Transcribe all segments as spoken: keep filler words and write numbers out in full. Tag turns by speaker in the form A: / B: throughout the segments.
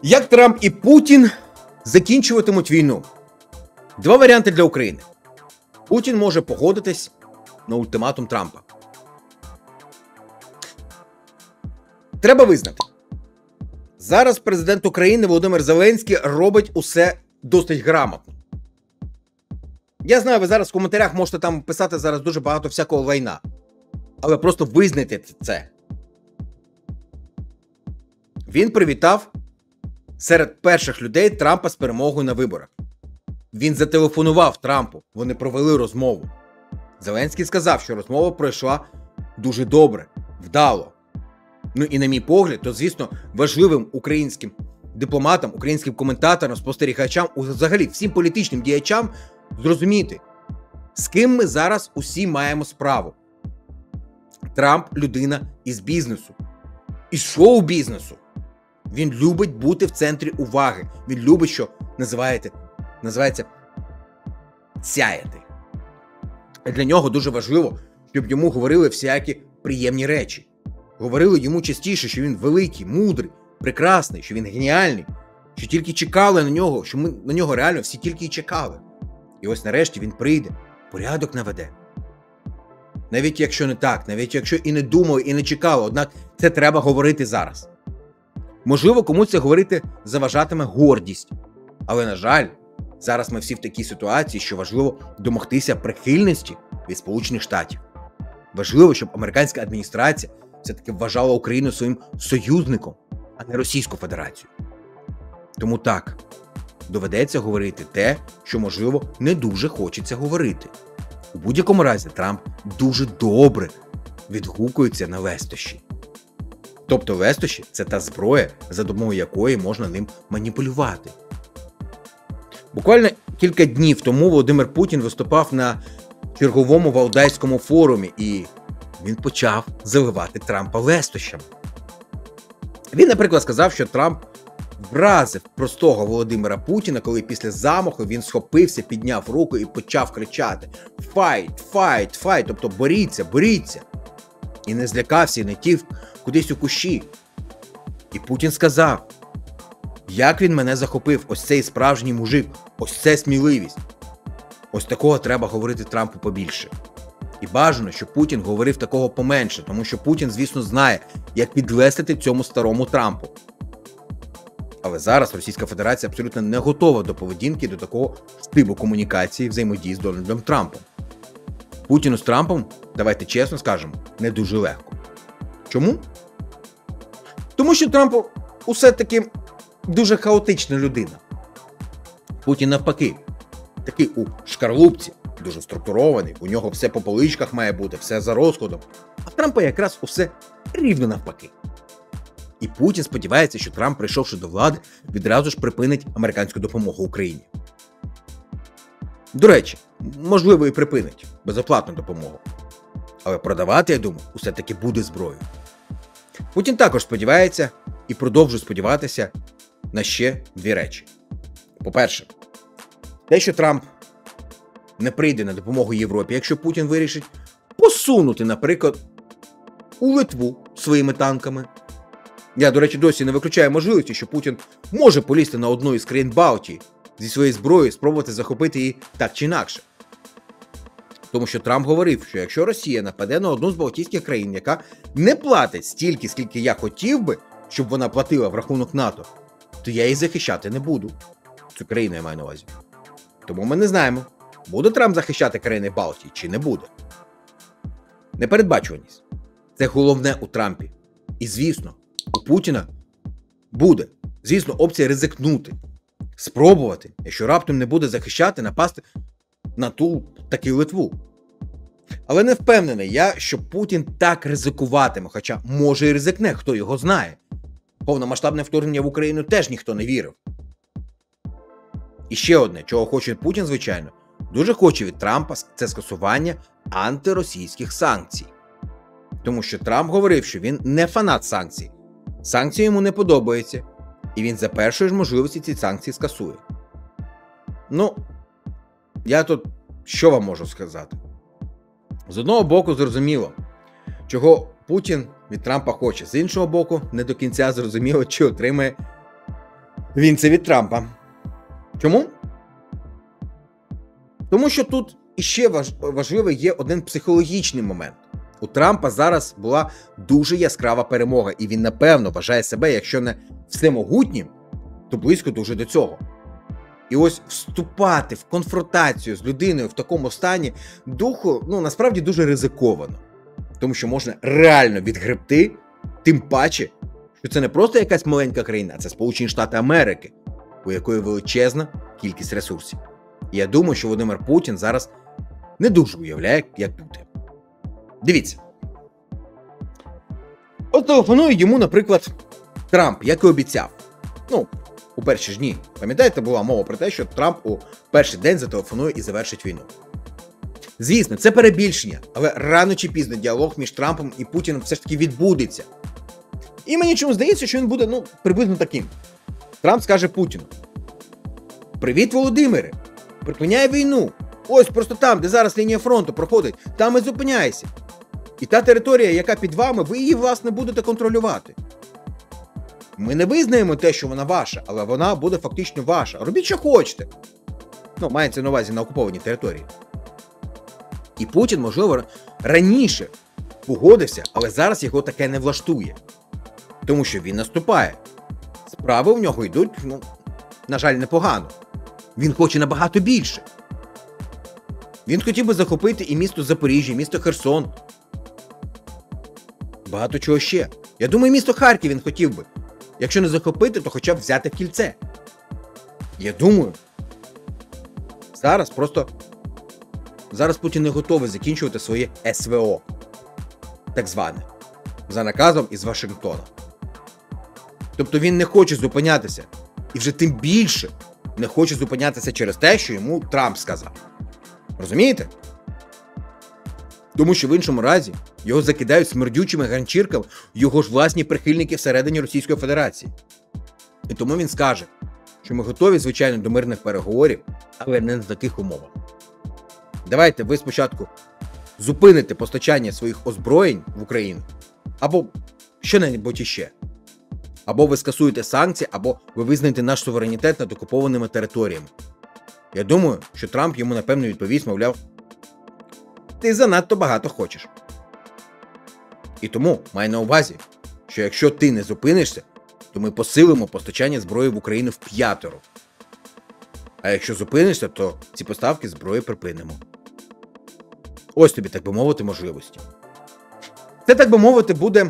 A: Як Трамп і Путін закінчуватимуть війну? Два варіанти для України. Путін може погодитись на ультиматум Трампа. Треба визнати, зараз президент України Володимир Зеленський робить усе досить грамотно. Я знаю, ви зараз в коментарях можете там писати зараз дуже багато всякого лайна. Але просто визнайте це. Він привітав серед перших людей Трампа з перемогою на виборах. Він зателефонував Трампу, вони провели розмову. Зеленський сказав, що розмова пройшла дуже добре, вдало. Ну і на мій погляд, то звісно важливим українським дипломатам, українським коментаторам, спостерігачам, взагалі всім політичним діячам зрозуміти, з ким ми зараз усі маємо справу. Трамп – людина із бізнесу, із шоу-бізнесу. Він любить бути в центрі уваги. Він любить, що називаєте, називається сяяти. Для нього дуже важливо, щоб йому говорили всякі приємні речі. Говорили йому частіше, що він великий, мудрий, прекрасний, що він геніальний, що тільки чекали на нього, що ми на нього реально всі тільки і чекали. І ось нарешті він прийде, порядок наведе. Навіть якщо не так, навіть якщо і не думали, і не чекали, однак це треба говорити зараз. Можливо, комусь це говорити заважатиме гордість. Але, на жаль, зараз ми всі в такій ситуації, що важливо домогтися прихильності від Сполучених Штатів. Важливо, щоб американська адміністрація все-таки вважала Україну своїм союзником, а не Російську Федерацію. Тому так, доведеться говорити те, що, можливо, не дуже хочеться говорити. У будь-якому разі Трамп дуже добре відгукується на лестощі. Тобто лестощі – це та зброя, за допомогою якої можна ним маніпулювати. Буквально кілька днів тому Володимир Путін виступав на черговому Валдайському форумі, і він почав заливати Трампа лестощами. Він, наприклад, сказав, що Трамп вразив простого Володимира Путіна, коли після замаху він схопився, підняв руку і почав кричати «Файт! Файт! Файт!», тобто «Боріться! Боріться!». І не злякався, і не тів кудись у кущі. І Путін сказав, як він мене захопив, ось цей справжній мужик, ось це сміливість. Ось такого треба говорити Трампу побільше. І бажано, щоб Путін говорив такого поменше, тому що Путін, звісно, знає, як підлестити цьому старому Трампу. Але зараз Російська Федерація абсолютно не готова до поведінки, до такого стилю комунікації, взаємодії з Дональдом Трампом. Путіну з Трампом, давайте чесно скажемо, не дуже легко. Чому? Тому що Трамп усе-таки дуже хаотична людина. Путін навпаки, такий у шкарлупці, дуже структурований, у нього все по поличках має бути, все за розкладом. А Трампа якраз усе рівно навпаки. І Путін сподівається, що Трамп, прийшовши до влади, відразу ж припинить американську допомогу Україні. До речі, можливо і припинить безоплатну допомогу. Але продавати, я думаю, усе-таки буде зброю. Путін також сподівається і продовжує сподіватися на ще дві речі. По-перше, те, що Трамп не прийде на допомогу Європі, якщо Путін вирішить посунути, наприклад, у Литву своїми танками. Я, до речі, досі не виключаю можливості, що Путін може полізти на одну із країн Балтії зі своєю зброєю, спробувати захопити її так чи інакше. Тому що Трамп говорив, що якщо Росія нападе на одну з балтійських країн, яка не платить стільки, скільки я хотів би, щоб вона платила в рахунок НАТО, то я її захищати не буду. Цю країну я маю на увазі. Тому ми не знаємо, буде Трамп захищати країни Балтії чи не буде. Непередбачуваність – це головне у Трампі. І, звісно, у Путіна буде, звісно, опція ризикнути, спробувати, якщо раптом не буде захищати, напасти на ту таки Литву. Але не впевнений я, що Путін так ризикуватиме, хоча може і ризикне, хто його знає. Повномасштабне вторгнення в Україну теж ніхто не вірив. І ще одне, чого хоче Путін, звичайно, дуже хоче від Трампа, це скасування антиросійських санкцій. Тому що Трамп говорив, що він не фанат санкцій. Санкції йому не подобаються, і він за першої ж можливості ці санкції скасує. Ну, я тут що вам можу сказати? З одного боку, зрозуміло, чого Путін від Трампа хоче. З іншого боку, не до кінця зрозуміло, чи отримає Він це від Трампа. Чому? Тому що тут іще важ... важливий є один психологічний момент. У Трампа зараз була дуже яскрава перемога, і він, напевно, вважає себе, якщо не всемогутнім, то близько дуже до цього. І ось вступати в конфронтацію з людиною в такому стані духу, ну, насправді дуже ризиковано. Тому що можна реально відгребти, тим паче, що це не просто якась маленька країна, а це Сполучені Штати Америки, у якої величезна кількість ресурсів. І я думаю, що Володимир Путін зараз не дуже уявляє, як бути. Дивіться. От телефонує йому, наприклад, Трамп, як і обіцяв. Ну, у перші ж дні. Пам'ятаєте, була мова про те, що Трамп у перший день зателефонує і завершить війну. Звісно, це перебільшення, але рано чи пізно діалог між Трампом і Путіним все ж таки відбудеться. І мені чому здається, що він буде, ну, приблизно таким. Трамп скаже Путіну: «Привіт, Володимире! Припиняй війну! Ось просто там, де зараз лінія фронту проходить, там і зупиняйся. І та територія, яка під вами, ви її, власне, будете контролювати. Ми не визнаємо те, що вона ваша, але вона буде фактично ваша. Робіть, що хочете». Ну, мається на увазі на окупованій території. І Путін, можливо, раніше погодився, але зараз його таке не влаштує. Тому що він наступає. Справи в нього йдуть, ну, на жаль, непогано. Він хоче набагато більше. Він хотів би захопити і місто Запоріжжя, і місто Херсон. Багато чого ще. Я думаю, місто Харків він хотів би. Якщо не захопити, то хоча б взяти в кільце. Я думаю, зараз просто... Зараз Путін не готовий закінчувати своє ес ве о. Так зване. За наказом із Вашингтона. Тобто він не хоче зупинятися. І вже тим більше не хоче зупинятися через те, що йому Трамп сказав. Розумієте? Тому що в іншому разі його закидають смердючими ганчірками його ж власні прихильники всередині Російської Федерації. І тому він скаже, що ми готові, звичайно, до мирних переговорів, але не на таких умовах. Давайте ви спочатку зупините постачання своїх озброєнь в Україну, або що-небудь іще. Або ви скасуєте санкції, або ви визнаєте наш суверенітет над окупованими територіями. Я думаю, що Трамп йому напевно відповість, мовляв, ти занадто багато хочеш. І тому май на увазі, що якщо ти не зупинишся, то ми посилимо постачання зброї в Україну в п'ятеро. А якщо зупинишся, то ці поставки зброї припинимо. Ось тобі, так би мовити, можливості. Це, так би мовити, буде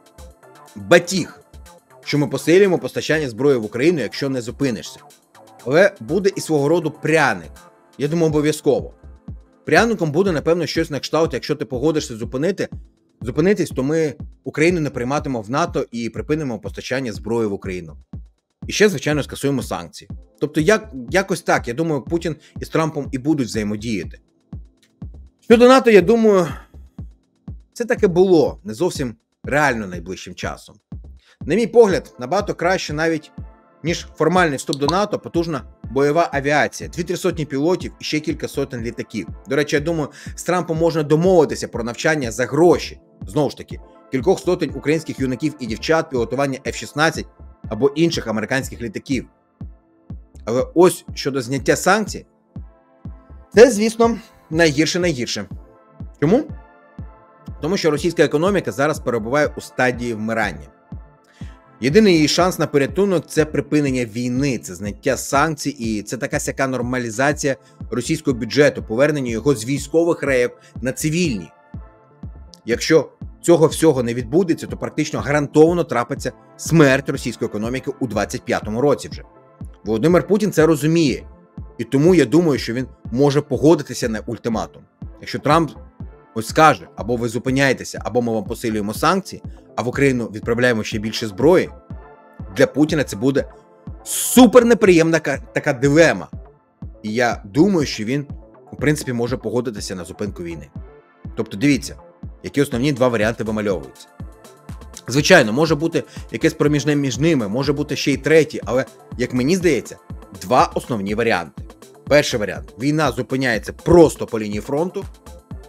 A: батіг, що ми посилюємо постачання зброї в Україну, якщо не зупинишся. Але буде і свого роду пряник. Я думаю, обов'язково. Пряником буде, напевно, щось на кшталт, якщо ти погодишся зупинити, зупинитись, то ми Україну не прийматимемо в НАТО і припинимо постачання зброї в Україну. І ще, звичайно, скасуємо санкції. Тобто, як, якось так, я думаю, Путін із Трампом і будуть взаємодіяти. Щодо НАТО, я думаю, це таке було не зовсім реально найближчим часом. На мій погляд, набагато краще навіть, ніж формальний вступ до НАТО, потужна бойова авіація, дві-три сотні пілотів і ще кілька сотень літаків. До речі, я думаю, з Трампом можна домовитися про навчання за гроші, знову ж таки, кількох сотень українських юнаків і дівчат, пілотування еф шістнадцять або інших американських літаків. Але ось щодо зняття санкцій, це, звісно, найгірше-найгірше. Чому? Тому що російська економіка зараз перебуває у стадії вмирання. Єдиний її шанс на порятунок – це припинення війни, це зняття санкцій і це така сяка нормалізація російського бюджету, повернення його з військових рейок на цивільні. Якщо цього всього не відбудеться, то практично гарантовано трапиться смерть російської економіки у двадцять п'ятому році вже. Володимир Путін це розуміє. І тому я думаю, що він може погодитися на ультиматум. Якщо Трамп ось скаже, або ви зупиняєтеся, або ми вам посилюємо санкції, а в Україну відправляємо ще більше зброї, для Путіна це буде супер неприємна така дилема. І я думаю, що він, в принципі, може погодитися на зупинку війни. Тобто дивіться, які основні два варіанти вимальовуються. Звичайно, може бути якесь проміжне між ними, може бути ще й третій, але, як мені здається, два основні варіанти. Перший варіант – війна зупиняється просто по лінії фронту.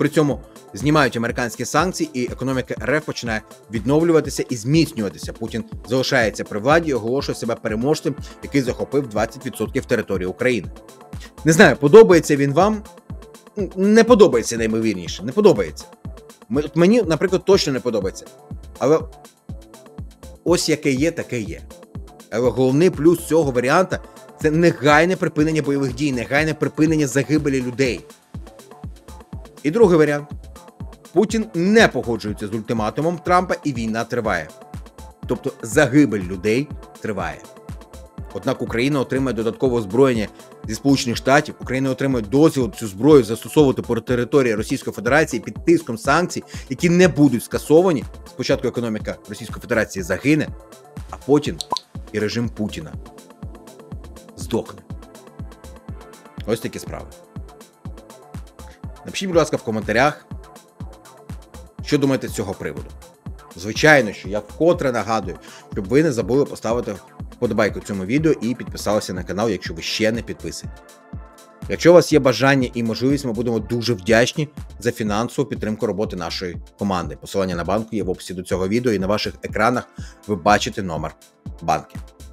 A: При цьому знімають американські санкції, і економіка РФ починає відновлюватися і зміцнюватися. Путін залишається при владі і оголошує себе переможцем, який захопив двадцять відсотків території України. Не знаю, подобається він вам? Не подобається, наймовірніше. Не подобається. Мені, наприклад, точно не подобається. Але ось яке є, таке є. Але головний плюс цього варіанта – це негайне припинення бойових дій, негайне припинення загибелі людей. І другий варіант. Путін не погоджується з ультиматумом Трампа і війна триває. Тобто загибель людей триває. Однак Україна отримає додаткове озброєння зі Сполучених Штатів, Україна отримує дозвіл цю зброю застосовувати по території Російської Федерації під тиском санкцій, які не будуть скасовані. Спочатку економіка Російської Федерації загине, а потім і режим Путіна здохне. Ось такі справи. Напишіть, будь ласка, в коментарях, що думаєте з цього приводу. Звичайно, що я вкотре нагадую, щоб ви не забули поставити вподобайку цьому відео і підписалися на канал, якщо ви ще не підписані. Якщо у вас є бажання і можливість, ми будемо дуже вдячні за фінансову підтримку роботи нашої команди. Посилання на банку є в описі до цього відео, і на ваших екранах ви бачите номер банки.